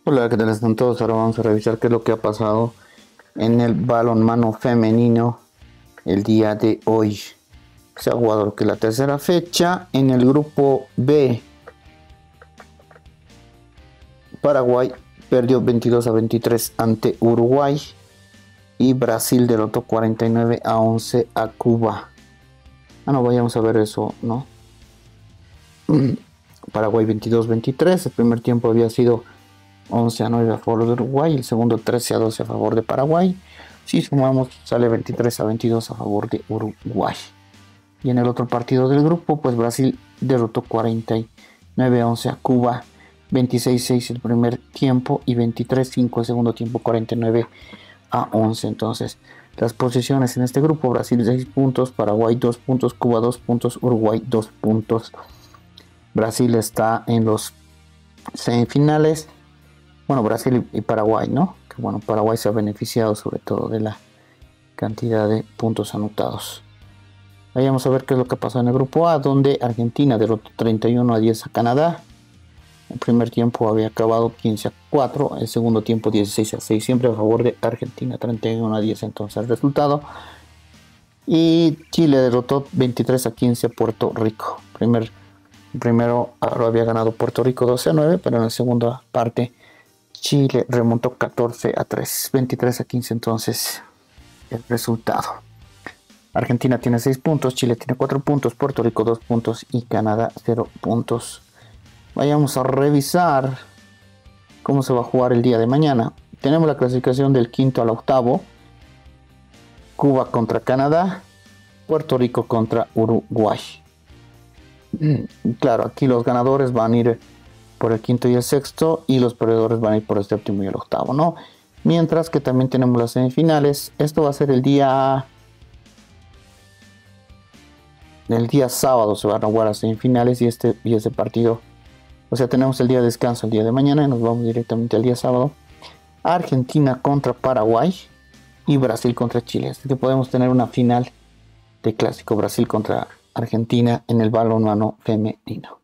Hola, ¿qué tal están todos? Ahora vamos a revisar qué es lo que ha pasado en el balonmano femenino el día de hoy. Se ha jugado lo que es la tercera fecha en el grupo B. Paraguay perdió 22-23 ante Uruguay y Brasil derrotó 49-11 a Cuba. No, vayamos a ver eso, ¿no? Paraguay 22-23, el primer tiempo había sido 11-9 a favor de Uruguay, el segundo 13-12 a favor de Paraguay. Si sumamos, sale 23-22 a favor de Uruguay. Y en el otro partido del grupo, pues Brasil derrotó 49-11 a Cuba, 26-6 el primer tiempo y 23-5 el segundo tiempo, 49-11. Entonces, las posiciones en este grupo: Brasil 6 puntos, Paraguay 2 puntos, Cuba 2 puntos, Uruguay 2 puntos. Brasil está en los semifinales. Bueno, Brasil y Paraguay, ¿no? Que bueno, Paraguay se ha beneficiado sobre todo de la cantidad de puntos anotados. Vayamos a ver qué es lo que pasó en el grupo A, donde Argentina derrotó 31-10 a Canadá. El primer tiempo había acabado 15-4, el segundo tiempo 16-6, siempre a favor de Argentina, 31-10 entonces el resultado. Y Chile derrotó 23-15 a Puerto Rico. Primero lo había ganado Puerto Rico 12-9, pero en la segunda parte Chile remontó 14-3, 23-15 entonces el resultado. Argentina tiene 6 puntos, Chile tiene 4 puntos, Puerto Rico 2 puntos y Canadá 0 puntos. Vayamos a revisar cómo se va a jugar el día de mañana. Tenemos la clasificación del quinto al octavo. Cuba contra Canadá, Puerto Rico contra Uruguay. Claro, aquí los ganadores van a ir por el quinto y el sexto, y los perdedores van a ir por el séptimo y el octavo, ¿no? Mientras que también tenemos las semifinales. Esto va a ser el día sábado, se van a jugar las semifinales y ese partido, o sea, tenemos el día de descanso el día de mañana y nos vamos directamente al día sábado. Argentina contra Paraguay y Brasil contra Chile. Así que podemos tener una final de clásico Brasil contra Argentina en el balonmano femenino.